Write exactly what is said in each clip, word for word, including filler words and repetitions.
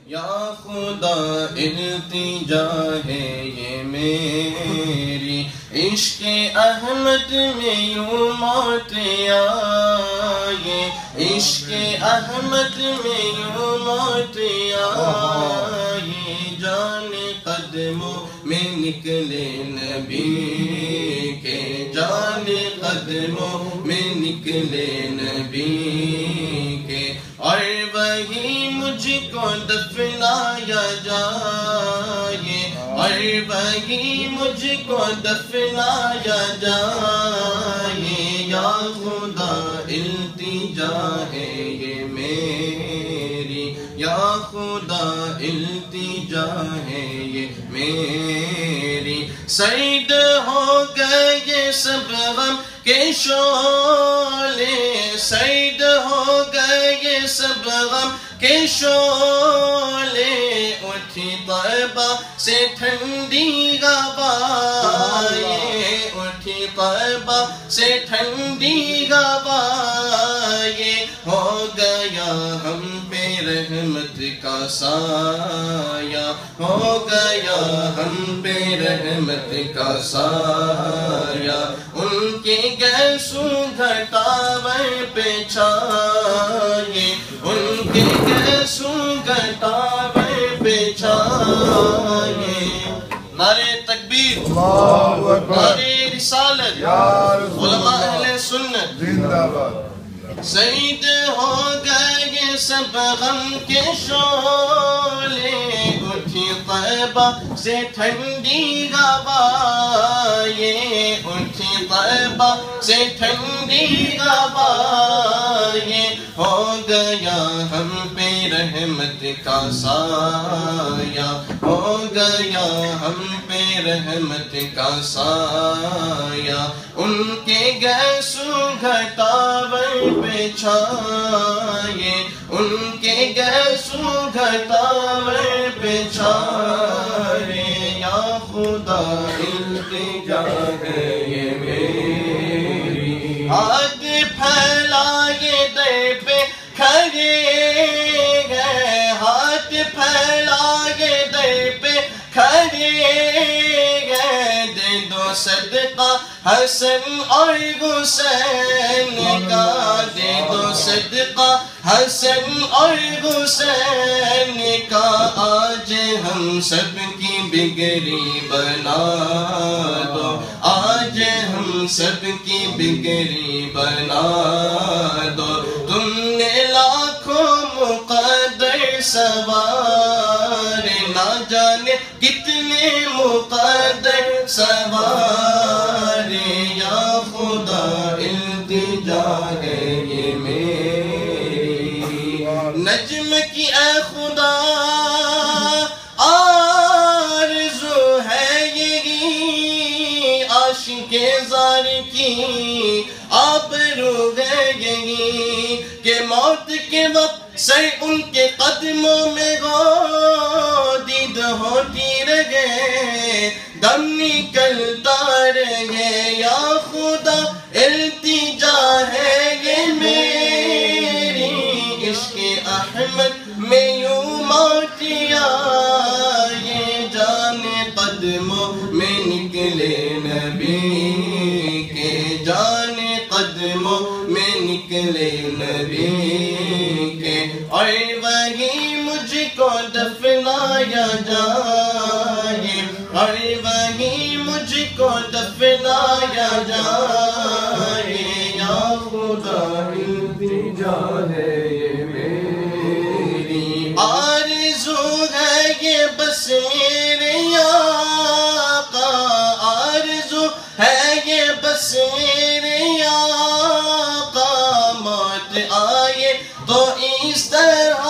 یا خدا التجا ہے یہ میری، عشق احمد میں یوں موت آئے، عشق احمد میں یوں موت آئے، جان قدموں میں نکلے نبی کے، جان قدموں میں نکلے نبی کے، اور وہی مجھ کو دفنایا جائے، اور وہی مجھ کو دفنایا جائے، یا خدا التجا ہے یہ میری، یا خدا التجا ہے یہ میری، سید ہو گئے سب غم کے شعلے، سید ہو گئے سب غم کے شعلے، اٹھی طیبہ سے ٹھنڈی ہوائیں، اٹھی طیبہ سے ٹھنڈی ہوائیں، ہو گیا ہم پہ رحمت کا سایہ، ہو گیا ہم پہ رحمت کا سایہ، ان کے گیسوں گھٹاور پہ چھائے، ان کے گیسوں گھٹاور پہ چھائے، نعرہ تکبیر، نعرہ رسالت، علماء اہل سنت زندہ باد، سید ہو گئے سب غم کے شعلے، اٹھی طیبہ سے ٹھنڈی ہوائیں، اٹھی طیبہ سے ٹھنڈی ہوائیں، ہو گیا ہم پہ رحمت کا سایہ، ہو گیا ہم پہ رحمت کا سایہ، ان کے گیسوں گھٹاور پہ چھائے، ان کے گیسوں گھٹاور پہ چھائے، یا خدا التجا ہے یہ میری، ہاتھ پھیلائے در پہ کھڑے گئے، ہاتھ پھیلائے در پہ کھڑے گئے، دے دو صدقہ حسن اور حسین کا، دے دو صدقہ حسن اور حسین کا، آج ہم سب کی بگڑی بنا دو، آج ہم سب کی بگڑی بنا دو، تم نے لاکھوں مقدر سوار، نہ جانے کتنے مقدر سوار، یا خدا التجا ہے یہ میری، نجم کی اے خدا آرزو ہے یہی، عاشق زار کی آبرو ہے یہی، کہ موت کے وقت سر ان کے قدموں میں غودید ہوتی رہے، دم نکلتا رہے، یا خدا التجا ہے یہ میری، عشق احمد میں یوں موت آئے، جان قدموں میں نکلے نبی کے، جان قدموں میں نکلے نبی کے، اور وہی مجھ کو دفنایا جائے، اور وہی مجھ کو دفنایا جائے، یا خدا التجا ہے یہ میری، آرزو ہے یہ بس میرے آقا، آرزو ہے یہ بس میرے آقا، موت آئے تو اس طرح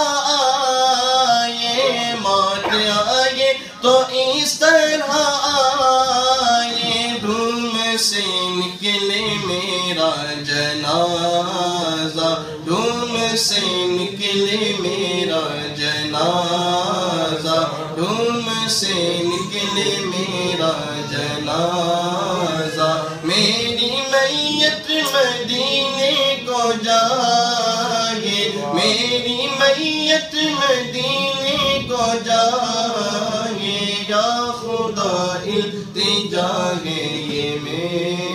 آئے، موت آئے تو اس طرح آئے، دھوم سے نکلے میرا جنازہ، دھوم سے نکلے میرا جنازہ، دھوم سے نکلے میرا جنازہ، میری میت مدینے کو جائے، میری میت مدینے کو جائے یا خدا التجا ہے یہ میری